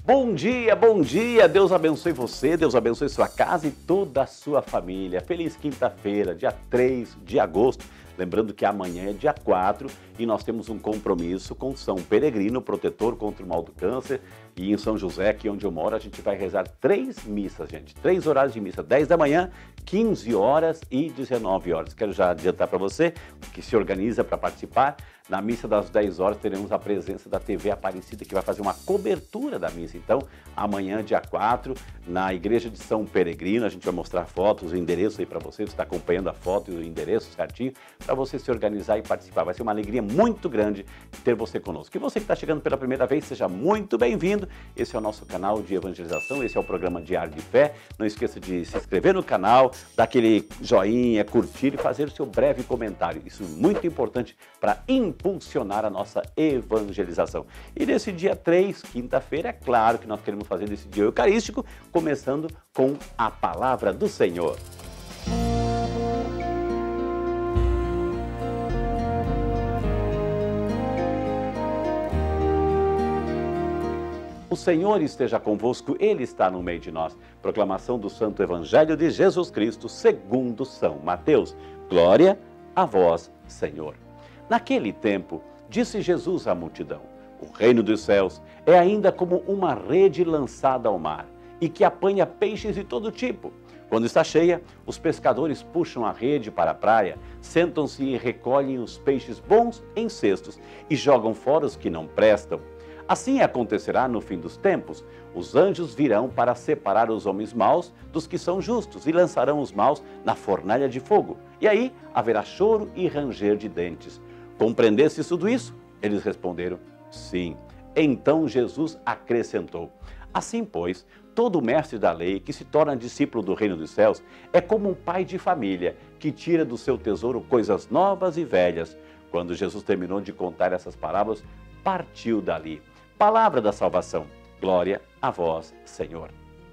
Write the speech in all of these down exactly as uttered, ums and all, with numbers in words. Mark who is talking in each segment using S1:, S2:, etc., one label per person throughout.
S1: Bom dia, bom dia, Deus abençoe você, Deus abençoe sua casa e toda a sua família. Feliz quinta-feira, dia três de agosto. Lembrando que amanhã é dia quatro e nós temos um compromisso com São Peregrino, protetor contra o mal do câncer. E em São José, aqui onde eu moro, a gente vai rezar três missas, gente. Três horários de missa, dez da manhã, quinze horas e dezenove horas. Quero já adiantar para você que se organiza para participar. Na missa das dez horas teremos a presença da T V Aparecida, que vai fazer uma cobertura da missa. Então, amanhã, dia quatro, na igreja de São Peregrino, a gente vai mostrar fotos, o endereço aí para você, você está acompanhando a foto e o endereço certinho, para você se organizar e participar. Vai ser uma alegria muito grande ter você conosco. E você que está chegando pela primeira vez, seja muito bem-vindo. Esse é o nosso canal de evangelização, esse é o programa Diário de Fé. Não esqueça de se inscrever no canal, dar aquele joinha, curtir e fazer o seu breve comentário. Isso é muito importante para impulsionar a nossa evangelização. E nesse dia três, quinta-feira, é claro que nós queremos fazer desse dia eucarístico, começando com a palavra do Senhor. O Senhor esteja convosco, Ele está no meio de nós. Proclamação do Santo Evangelho de Jesus Cristo, segundo São Mateus. Glória a vós, Senhor. Naquele tempo, disse Jesus à multidão: o reino dos céus é ainda como uma rede lançada ao mar, e que apanha peixes de todo tipo. Quando está cheia, os pescadores puxam a rede para a praia, sentam-se e recolhem os peixes bons em cestos e jogam fora os que não prestam. Assim acontecerá no fim dos tempos. Os anjos virão para separar os homens maus dos que são justos e lançarão os maus na fornalha de fogo. E aí haverá choro e ranger de dentes. Compreendestes tudo isso? Eles responderam: sim. Então Jesus acrescentou: assim, pois, todo mestre da lei que se torna discípulo do reino dos céus é como um pai de família que tira do seu tesouro coisas novas e velhas. Quando Jesus terminou de contar essas parábolas, partiu dali. Palavra da salvação. Glória a vós, Senhor.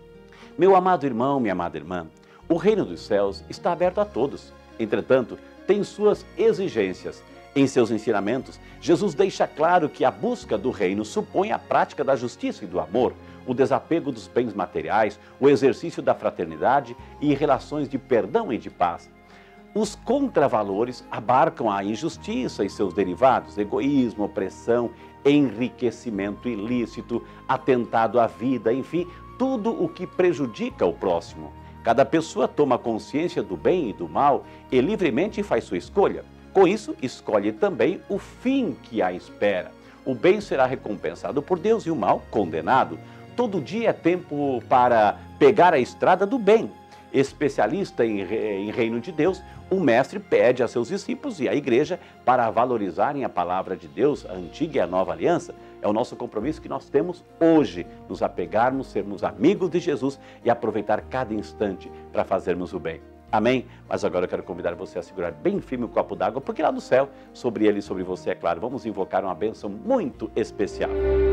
S1: Meu amado irmão, minha amada irmã, o reino dos céus está aberto a todos. Entretanto, tem suas exigências. Em seus ensinamentos, Jesus deixa claro que a busca do reino supõe a prática da justiça e do amor, o desapego dos bens materiais, o exercício da fraternidade e relações de perdão e de paz. Os contravalores abarcam a injustiça e seus derivados, egoísmo, opressão, enriquecimento ilícito, atentado à vida, enfim, tudo o que prejudica o próximo. Cada pessoa toma consciência do bem e do mal e livremente faz sua escolha. Com isso, escolhe também o fim que a espera. O bem será recompensado por Deus e o mal condenado. Todo dia é tempo para pegar a estrada do bem. Especialista em, em reino de Deus, o mestre pede a seus discípulos e à igreja para valorizarem a palavra de Deus, a antiga e a nova aliança. É o nosso compromisso que nós temos hoje, nos apegarmos, sermos amigos de Jesus e aproveitar cada instante para fazermos o bem. Amém? Mas agora eu quero convidar você a segurar bem firme o copo d'água, porque lá do céu, sobre ele e sobre você, é claro, vamos invocar uma bênção muito especial.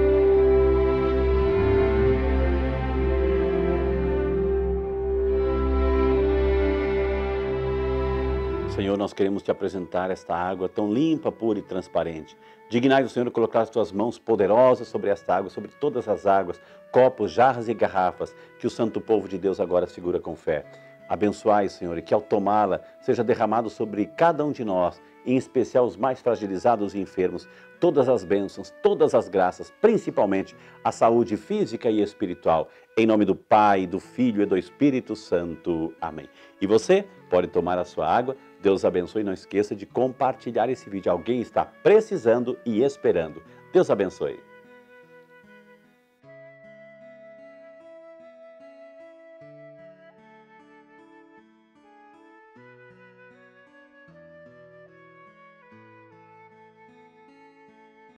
S1: Senhor, nós queremos te apresentar esta água tão limpa, pura e transparente. Dignai o Senhor colocar as tuas mãos poderosas sobre esta água, sobre todas as águas, copos, jarras e garrafas, que o santo povo de Deus agora segura com fé. Abençoai, Senhor, e que ao tomá-la seja derramado sobre cada um de nós, em especial os mais fragilizados e enfermos, todas as bênçãos, todas as graças, principalmente a saúde física e espiritual. Em nome do Pai, do Filho e do Espírito Santo. Amém. E você pode tomar a sua água. Deus abençoe e não esqueça de compartilhar esse vídeo. Alguém está precisando e esperando. Deus abençoe.